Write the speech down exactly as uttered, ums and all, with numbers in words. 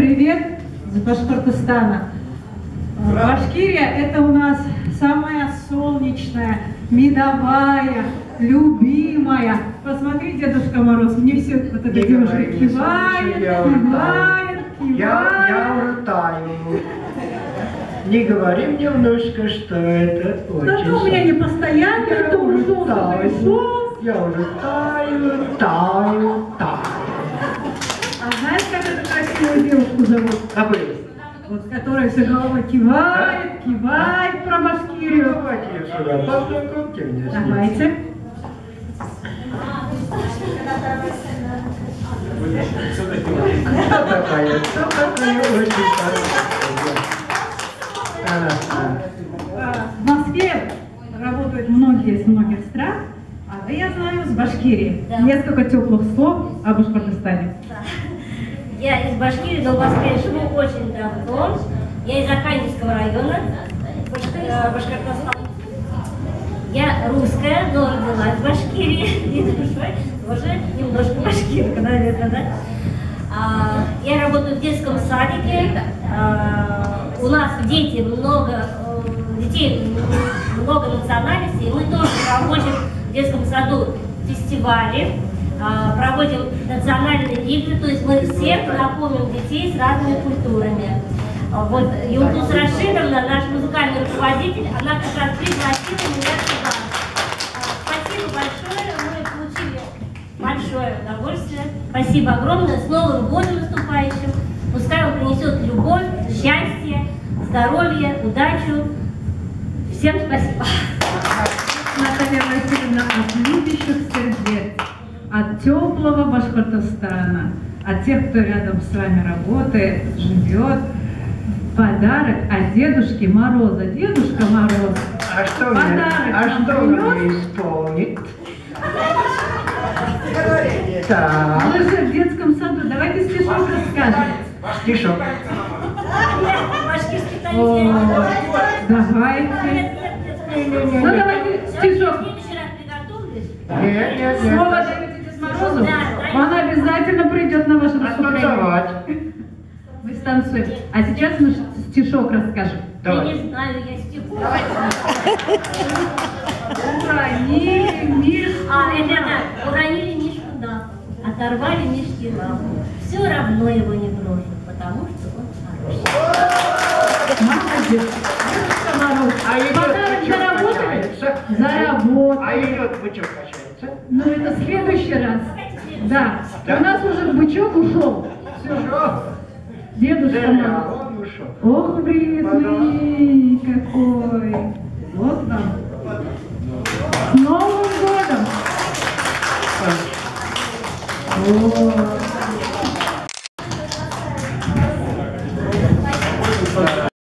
привет с Башкортостана. Башкирия – это у нас самая солнечная, медовая, любимая. Посмотри, Дедушка Мороз, мне все вот эта девушка кивает, кивает, кивает. Я, я ртаю. Не говори мне, внучка, что это очень... Да у меня не постоянно, это ушел, пришел. Я уже таю, таю, таю. А знаешь, как эту красивую девушку зовут? Какой? Вот которая все головой кивает, кивает про Башкирию. Давайте сюда, познакомьте меня с ней. Давайте. Кто такая? Кто такая? Очень хорошая. В Москве работают многие из многих стран, а я знаю с Башкирии. Да. Несколько теплых слов о Башкортостане. Да. Я из Башкирии, но в Москве живу очень давно. Я из Архангельского района, Башкортостан. Я русская, но родилась в Башкирии. И душой тоже немножко башкирка, наверное, да? А, я работаю в детском садике. А, у нас дети много, детей много национальностей. Мы тоже проводим в детском саду фестивали. Проводим национальные игры, то есть мы всех знакомим детей с разными культурами. Вот Юлдуз Рашидовна, наш музыкальный руководитель, она как раз пригласила меня сюда. Спасибо большое, мы получили большое удовольствие. Спасибо огромное, с Новым годом наступающим. Пускай он принесет любовь, счастье, здоровье, удачу. Всем спасибо. Наталья Васильевна, от любящих сердец, от теплого Башкортостана, от тех, кто рядом с вами работает, живет, подарок от Дедушки Мороза. Дедушка Мороз, А что подарок мне, а нам что мне принес? исполнит? Так, Мы же в детском саду, давайте стишок расскажем. стишок. Башкирский О, танец. давайте. Ну давайте стишок. Нет, нет, нет. Слово даете Дед Морозу, Да, он обязательно придет на ваше А выступление. танцевать? Мы станцуем. А сейчас мы стишок расскажем. Я Давай. не знаю, я стиху. Уронили мишку. А, это да, уронили мишку на пол, оторвали мишки на пол. Все равно его не брошу, потому что он хороший. Молодец. Дедушка Мороз. А идет Подарок бычок заработали? качается. Заработали. А идет бычок качается. Ну это в следующий раз. Да. Да. У нас уже бычок ушел. Все. Дедушка Да, Мороз. он ушел. Ох, вредный какой. Вот вам. С Новым годом! О,